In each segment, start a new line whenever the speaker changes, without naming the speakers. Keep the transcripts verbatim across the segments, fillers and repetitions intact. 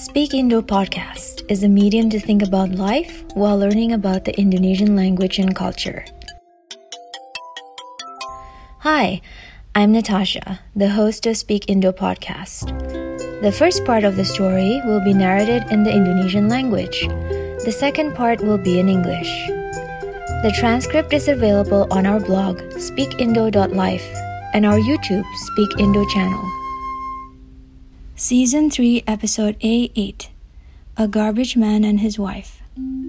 Speak Indo Podcast is a medium to think about life while learning about the Indonesian language and culture. Hi, I'm Natasha, the host of Speak Indo Podcast. The first part of the story will be narrated in the Indonesian language. The second part will be in English. The transcript is available on our blog, speak indo dot life, and our YouTube, Speak Indo channel. Season three, Episode A eight, A Garbage Man and His Wife.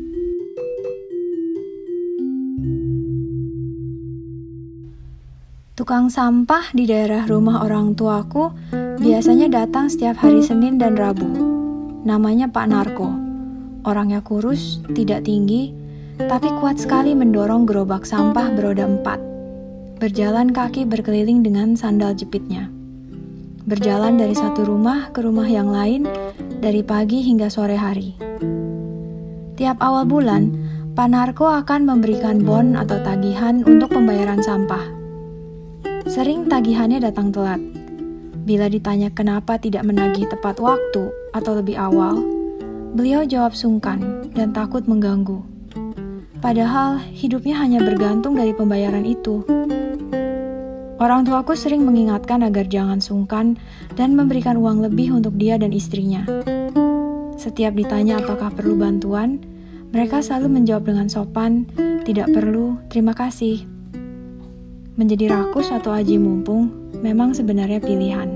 Tukang sampah di daerah rumah orang tuaku biasanya datang setiap hari Senin dan Rabu. Namanya Pak Narko. Orangnya kurus, tidak tinggi, tapi kuat sekali mendorong gerobak sampah beroda empat. Berjalan kaki berkeliling dengan sandal jepitnya. Berjalan dari satu rumah ke rumah yang lain, dari pagi hingga sore hari. Tiap awal bulan, Pak Narko akan memberikan bon atau tagihan untuk pembayaran sampah. Sering tagihannya datang telat. Bila ditanya kenapa tidak menagih tepat waktu atau lebih awal, beliau jawab sungkan dan takut mengganggu. Padahal hidupnya hanya bergantung dari pembayaran itu. Orang tuaku sering mengingatkan agar jangan sungkan dan memberikan uang lebih untuk dia dan istrinya. Setiap ditanya apakah perlu bantuan, mereka selalu menjawab dengan sopan, tidak perlu, terima kasih. Menjadi rakus atau aji mumpung memang sebenarnya pilihan.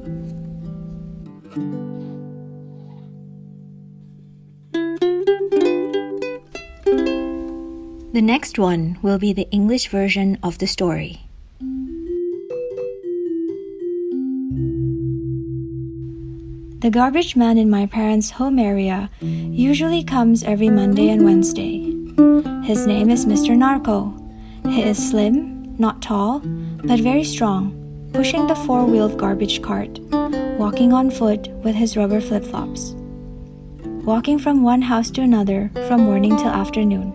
The next one will be the English version of the story. The garbage man in my parents' home area usually comes every Monday and Wednesday. His name is Mister Narko. He is slim, not tall, but very strong, pushing the four-wheeled garbage cart, walking on foot with his rubber flip-flops. Walking from one house to another from morning till afternoon.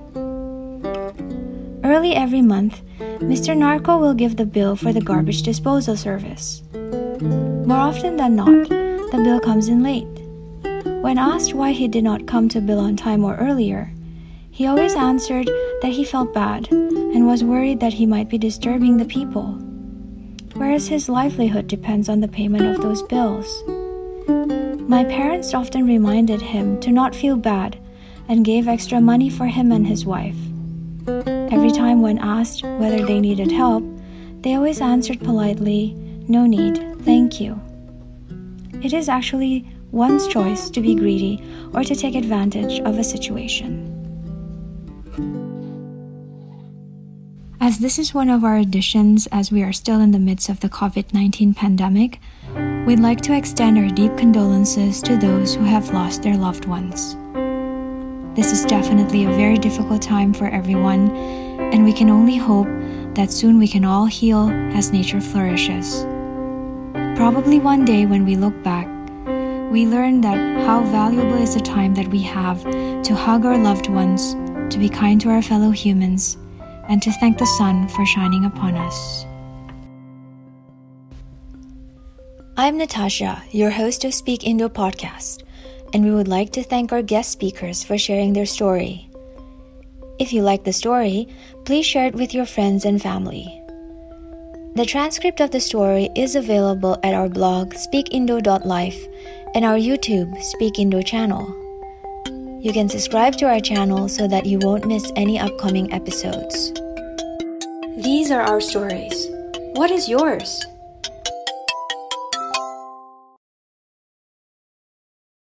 Early every month, Mister Narko will give the bill for the garbage disposal service. More often than not, the bill comes in late. When asked why he did not come to bill on time or earlier, he always answered that he felt bad and was worried that he might be disturbing the people, whereas his livelihood depends on the payment of those bills. My parents often reminded him to not feel bad and gave extra money for him and his wife. Every time when asked whether they needed help, they always answered politely, "No need, thank you." It is actually one's choice to be greedy or to take advantage of a situation. As this is one of our editions as we are still in the midst of the covid nineteen pandemic, we'd like to extend our deep condolences to those who have lost their loved ones. This is definitely a very difficult time for everyone, and we can only hope that soon we can all heal as nature flourishes. Probably one day when we look back, we learn that how valuable is the time that we have to hug our loved ones, to be kind to our fellow humans, and to thank the sun for shining upon us. I'm Natasha, your host of Speak Indo Podcast, and we would like to thank our guest speakers for sharing their story. If you like the story, please share it with your friends and family. The transcript of the story is available at our blog, speak indo dot life, and our YouTube, Speak Indo channel. You can subscribe to our channel so that you won't miss any upcoming episodes. These are our stories. What is yours?